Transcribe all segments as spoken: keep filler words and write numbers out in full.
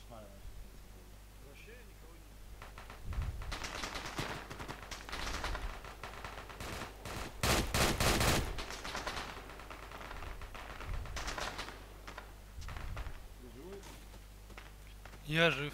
Смаливаешь. Вообще никого не... Я жив.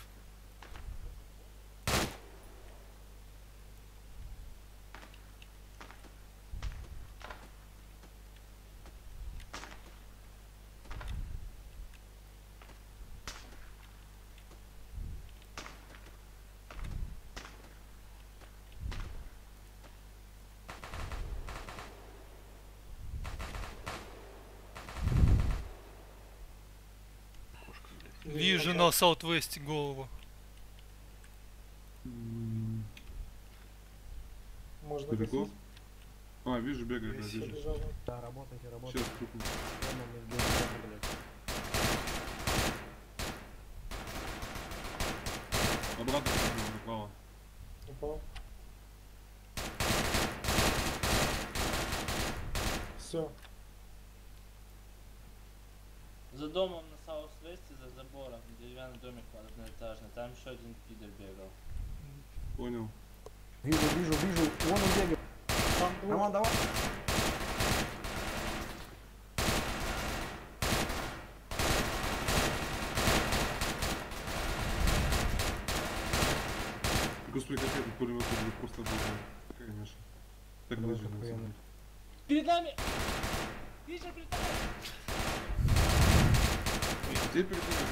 Вижу на Саут-Весте голову. Можно Далеко? косить? А, вижу, бегает, да, Всё вижу. бежало. Да, работайте, работайте. Сейчас крупно. Дома мы без дома, блядь. Обратно направо. Упал. Все. За домом на Саут-Весте, за забором, деревянный домик одноэтажный. Там еще один пидор бегал. Понял. Вижу, вижу, вижу. Вон он бегает. Там двое. Роман, давай. Господи, как этот пулемет был просто обалдел. Конечно. Так Давай, должно охуенно. быть. Перед нами! Видишь, перед нами! Где переходит?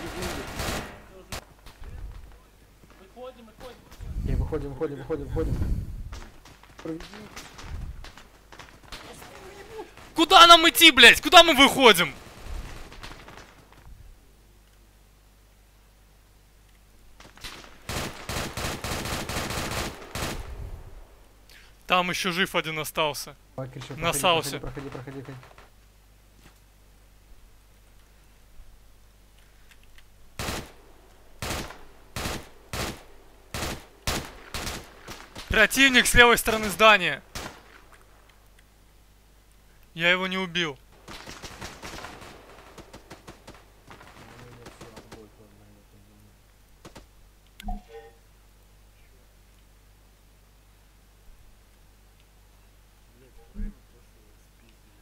Выходим, выходим. И выходим, выходим, выходим, выходим. Проведи. Куда нам идти, блядь? Куда мы выходим? Там еще жив один остался. Давай, Кричев, На проходи, Саусе. Проходи, проходи, проходи. Противник с левой стороны здания. Я его не убил. Блять, время просто спиздили.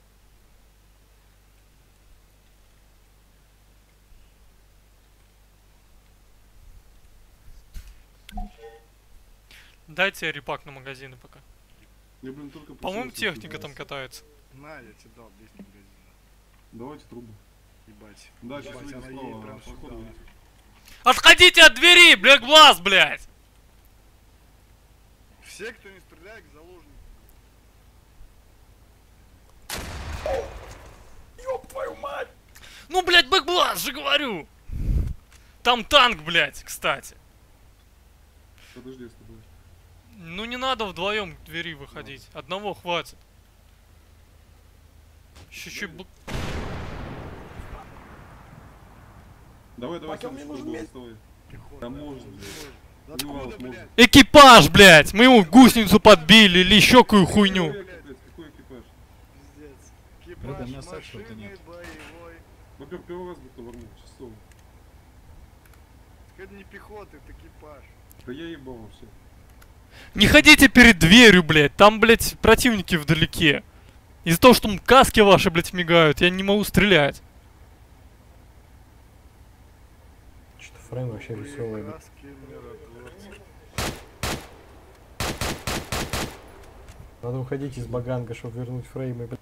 Дайте я репак на магазины пока. Я, блин, только По-моему, проснулся, техника что-то. там катается. На, я тебе дал десять магазинов. Давайте трубу. Ебать. Да, сейчас Ебать, выйдет она едет справа, прям походу сюда. выйдет. Отходите от двери, Black Blast, блядь! Все, кто не стреляет, к заложнику. Ну, блядь, Black Blast же говорю! Там танк, блядь, кстати. Подожди, я с тобой. Ну не надо вдвоем к двери выходить. Одного хватит. Чуть-чуть. бл- Давай, давай, Пакел, сам мне что нужен был, медь. доставай. Пехота. Да можно, блядь. Да Ну, откуда, можно. блядь? Экипаж, блядь! Мы ему гусеницу подбили или еще какую хуйню. Какой экипаж? Какой экипаж? Пиздец. Ребята, у Экипаж меня секса-то машины нет. боевой. Во-первых, первый раз бы товарнул, часов. Это не пехота, это экипаж. Да я ебал вообще. Не ходите перед дверью, блядь. Там, блядь, противники вдалеке. Из-за того, что м, каски ваши, блядь, мигают, я не могу стрелять. Что-то фрейм вообще веселый. блядь. Краски миротворцы. Надо уходить из баганга, чтобы вернуть фреймы, блядь.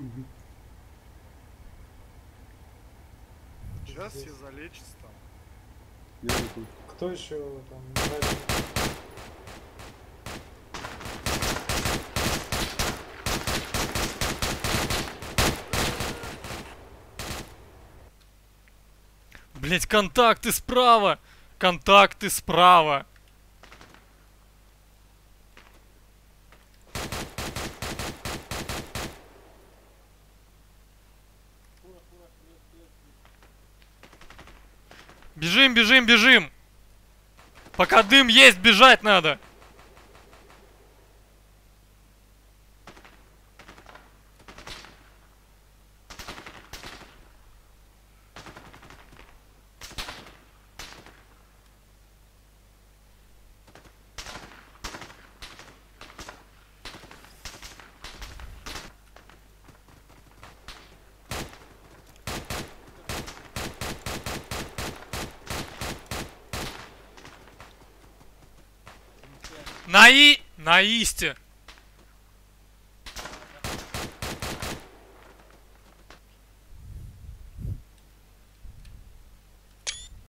Сейчас все залечатся там. Я такой. Кто еще там? Нравится? Блядь, контакты справа! Контакты справа! Бежим, бежим, бежим! Пока дым есть, бежать надо! На и... На исте.